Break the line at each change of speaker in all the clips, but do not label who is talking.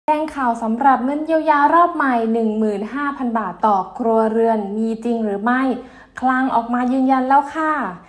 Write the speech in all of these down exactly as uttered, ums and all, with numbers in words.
แจ้งข่าวสำหรับเงินเยียวยารอบใหม่ หนึ่งหมื่นห้าพัน บาทต่อครัวเรือนมีจริงหรือไม่คลังออกมายืนยันแล้วค่ะ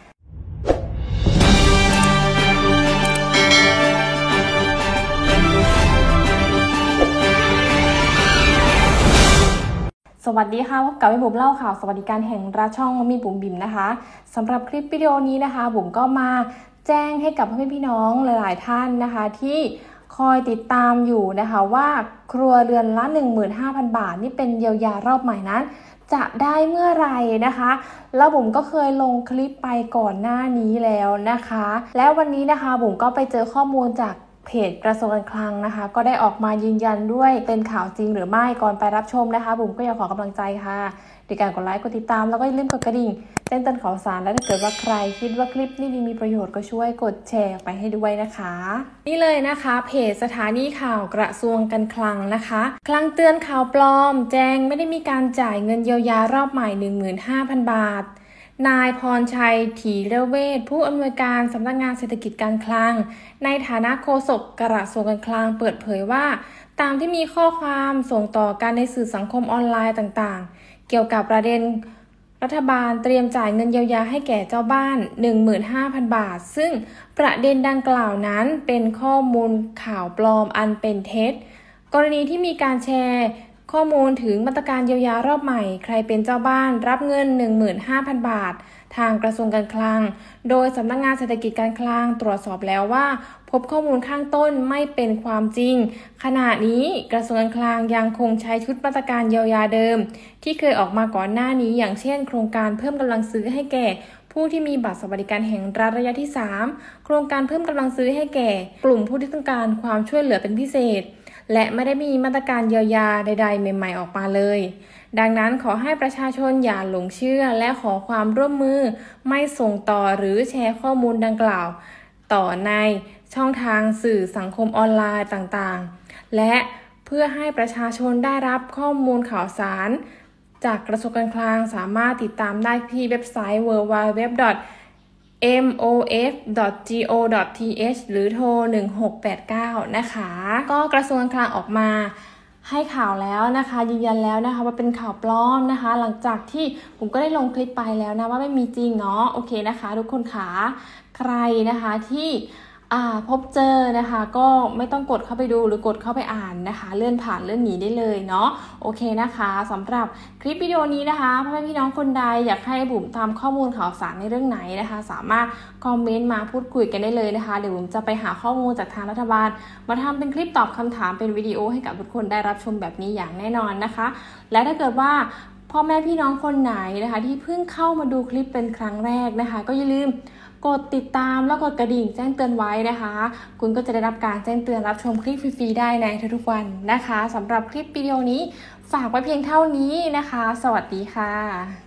สวัสดีค่ะพบกับพี่บุ๋มเล่าข่าวสวัสดิการแห่งรัฐช่องมีบุ๋มบิ๋มนะคะสำหรับคลิปวิดีโอนี้นะคะบุ๋มก็มาแจ้งให้กับพ่อแม่พี่น้องหลายๆท่านนะคะที่คอยติดตามอยู่นะคะว่าครัวเรือนละ หนึ่งหมื่นห้าพัน บาทนี่เป็นเยียวยารอบใหม่นั้นจะได้เมื่อไหร่นะคะแล้วบุ๋มก็เคยลงคลิปไปก่อนหน้านี้แล้วนะคะแล้ววันนี้นะคะบุ๋มก็ไปเจอข้อมูลจากเพจกระทรวงการคลังนะคะก็ได้ออกมายืนยันด้วยเป็นข่าวจริงหรือไม่ก่อนไปรับชมนะคะบุ๋มก็อยากขอกำลังใจค่ะด้วยการกดไลค์กดติดตามแล้วก็อย่าลืมกดกระดิ่งแจ้งเตือนข่าวสารและถ้าเกิดว่าใครคิดว่าคลิปนี้ดีมีประโยชน์ก็ช่วยกดแชร์ไปให้ด้วยนะคะนี่เลยนะคะเพจสถานีข่าวกระทรวงการคลังนะคะคลังเตือนข่าวปลอมแจ้งไม่ได้มีการจ่ายเงินเยียวยารอบใหม่ หนึ่งหมื่นห้าพัน บาทนายพรชัยถีระเวชผู้อำนวยการสำนักงานเศรษฐกิจการคลังในฐานะโฆษกกระทรวงการคลังเปิดเผยว่าตามที่มีข้อความส่งต่อกันในสื่อสังคมออนไลน์ต่างๆเกี่ยวกับประเด็นรัฐบาลเตรียมจ่ายเงินเยียวยาให้แก่เจ้าบ้าน หนึ่งหมื่นห้าพัน บาทซึ่งประเด็นดังกล่าวนั้นเป็นข้อมูลข่าวปลอมอันเป็นเท็จกรณีที่มีการแชร์ข้อมูลถึงมาตรการเยียวยารอบใหม่ใครเป็นเจ้าบ้านรับเงิน หนึ่งหมื่นห้าพัน บาททางกระทรวงการคลังโดยสำนักงานเศรษฐกิจการคลังตรวจสอบแล้วว่าพบข้อมูลข้างต้นไม่เป็นความจริงขณะนี้กระทรวงการคลังยังคงใช้ชุดมาตรการเยียวยาเดิมที่เคยออกมาก่อนหน้านี้อย่างเช่นโครงการเพิ่มกำลังซื้อให้แก่ผู้ที่มีบัตรสวัสดิการแห่งรัฐระยะที่สามโครงการเพิ่มกำลังซื้อให้แก่กลุ่มผู้ที่ต้องการความช่วยเหลือเป็นพิเศษและไม่ได้มีมาตรการเยียวยาใดๆใหม่ๆออกมาเลยดังนั้นขอให้ประชาชนอย่าหลงเชื่อและขอความร่วมมือไม่ส่งต่อหรือแชร์ข้อมูลดังกล่าวต่อในช่องทางสื่อสังคมออนไลน์ต่างๆและเพื่อให้ประชาชนได้รับข้อมูลข่าวสารจากกระทรวงการคลังสามารถติดตามได้ที่เว็บไซต์ ดับเบิลยู ดับเบิลยู ดับเบิลยู ดอท เอ็ม โอ เอฟ ดอท จี โอ ดอท ที เอช หรือโทรหนึ่งหกแปดเก้านะคะก็กระทรวงการคลังออกมาให้ข่าวแล้วนะคะยืนยันแล้วนะคะว่าเป็นข่าวปลอมนะคะหลังจากที่ผมก็ได้ลงคลิปไปแล้วนะว่าไม่มีจริงเนาะโอเคนะคะทุกคนขาใครนะคะที่อ่าพบเจอนะคะก็ไม่ต้องกดเข้าไปดูหรือกดเข้าไปอ่านนะคะเลื่อนผ่านเลื่อนหนีได้เลยเนาะโอเคนะคะสำหรับคลิปวิดีโอนี้นะคะพ่อแม่พี่น้องคนใดอยากให้บุ๋มตามข้อมูลข่าวสารในเรื่องไหนนะคะสามารถคอมเมนต์มาพูดคุยกันได้เลยนะคะเดี๋ยวบุ๋มจะไปหาข้อมูลจากทางรัฐบาลมาทำเป็นคลิปตอบคำถามเป็นวิดีโอให้กับทุกคนได้รับชมแบบนี้อย่างแน่นอนนะคะและถ้าเกิดว่าพ่อแม่พี่น้องคนไหนนะคะที่เพิ่งเข้ามาดูคลิปเป็นครั้งแรกนะคะก็อย่าลืมกดติดตามแล้วกดกระดิ่งแจ้งเตือนไว้นะคะคุณก็จะได้รับการแจ้งเตือนรับชมคลิปฟรีๆได้ในทุกๆวันนะคะสำหรับคลิปวิดีโอนี้ฝากไว้เพียงเท่านี้นะคะสวัสดีค่ะ